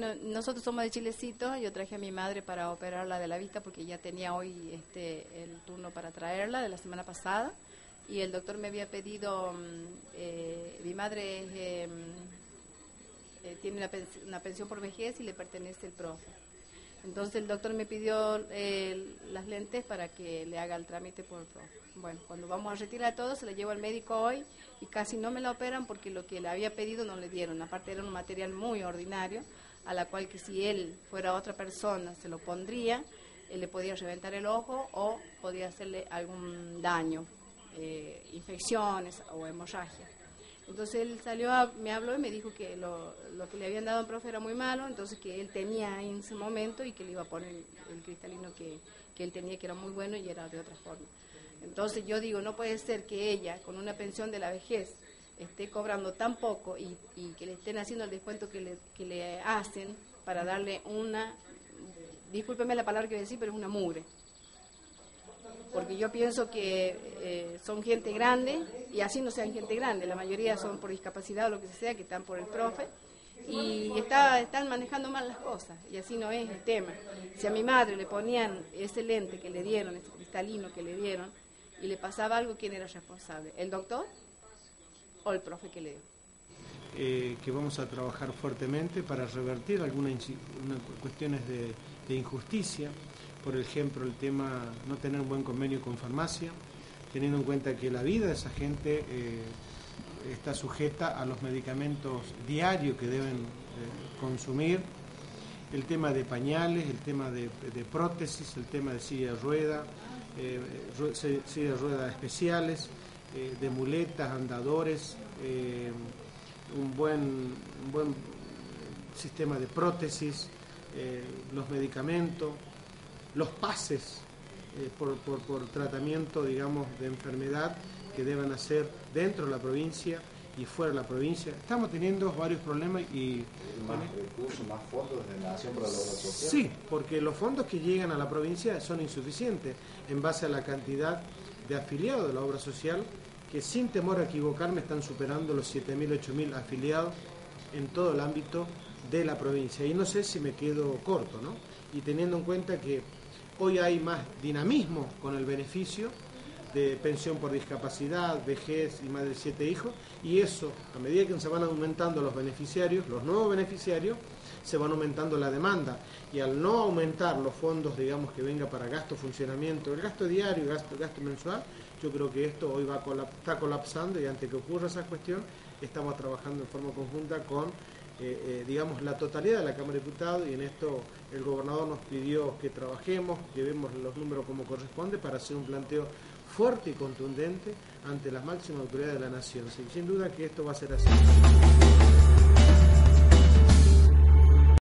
Bueno, nosotros somos de Chilecito. Yo traje a mi madre para operarla de la vista porque ya tenía hoy el turno para traerla de la semana pasada. Y el doctor me había pedido, mi madre tiene una pensión por vejez y le pertenece el profe. Entonces el doctor me pidió las lentes para que le haga el trámite por el profe. Bueno, cuando vamos a retirar todo, se la llevo al médico hoy y casi no me la operan porque lo que le había pedido no le dieron. Aparte era un material muy ordinario, a la cual que si él fuera otra persona se lo pondría, le podía reventar el ojo o podría hacerle algún daño, infecciones o hemorragia. Entonces él me habló y me dijo que lo que le habían dado al profe era muy malo, entonces que él tenía en ese momento y que le iba a poner el cristalino que él tenía, que era muy bueno y era de otra forma. Entonces yo digo, no puede ser que ella, con una pensión de la vejez, esté cobrando tan poco y que le estén haciendo el descuento que le hacen para darle discúlpeme la palabra que voy a decir, pero es una mugre. Porque yo pienso que son gente grande, y así no sean gente grande, la mayoría son por discapacidad o lo que sea, que están por el profe, y están manejando mal las cosas, y así no es el tema. Si a mi madre le ponían ese lente que le dieron, ese cristalino que le dieron, y le pasaba algo, ¿quién era responsable? ¿El doctor o el profe que le dio? Que vamos a trabajar fuertemente para revertir algunas cuestiones de injusticia. Por ejemplo, el tema no tener un buen convenio con farmacia, teniendo en cuenta que la vida de esa gente está sujeta a los medicamentos diarios que deben consumir, el tema de pañales, el tema de prótesis, el tema de silla de rueda, silla de ruedas especiales, de muletas, andadores, un buen sistema de prótesis, los medicamentos, los pases por tratamiento, digamos, de enfermedad que deban hacer dentro de la provincia y fuera de la provincia. Estamos teniendo varios problemas y... ¿Más recursos, más fondos de la Nación para la Obra Social? Sí, porque los fondos que llegan a la provincia son insuficientes en base a la cantidad de afiliados de la obra social, que sin temor a equivocarme están superando los 7.000, 8.000 afiliados en todo el ámbito de la provincia. Y no sé si me quedo corto, ¿no? Y teniendo en cuenta que hoy hay más dinamismo con el beneficio de pensión por discapacidad, vejez y más de 7 hijos, y eso, a medida que se van aumentando los beneficiarios, los nuevos beneficiarios, se van aumentando la demanda, y al no aumentar los fondos, digamos, que venga para gasto, funcionamiento, el gasto diario, gasto mensual, yo creo que esto hoy está colapsando, y antes que ocurra esa cuestión, estamos trabajando en forma conjunta con digamos, la totalidad de la Cámara de Diputados, y en esto el gobernador nos pidió que trabajemos, llevemos los números como corresponde para hacer un planteo fuerte y contundente ante las máximas autoridades de la nación. Sin duda que esto va a ser así.